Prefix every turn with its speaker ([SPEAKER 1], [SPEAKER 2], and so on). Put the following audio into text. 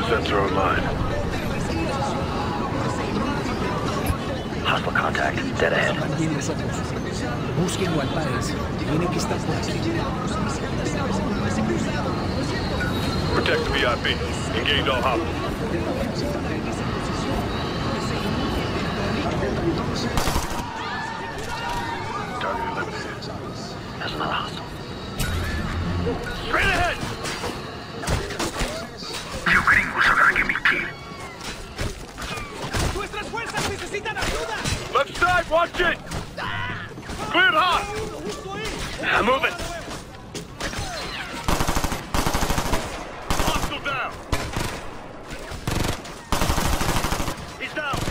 [SPEAKER 1] Sensor online.
[SPEAKER 2] Hostile contact. Dead ahead.
[SPEAKER 3] Bien los ojos. Búsquenlo al Pares. Tiene que estar por aquí.
[SPEAKER 1] Protect the VIP. Engage all hostiles. Target eliminated.
[SPEAKER 2] There's another hostile.
[SPEAKER 1] Straight ahead!
[SPEAKER 2] You gringos are gonna give me kill.
[SPEAKER 3] ¡Nuestras fuerzas necesitan ayuda!
[SPEAKER 1] Left side, watch it! Cleared hot!
[SPEAKER 2] I'm moving.
[SPEAKER 1] Hostile down! He's down!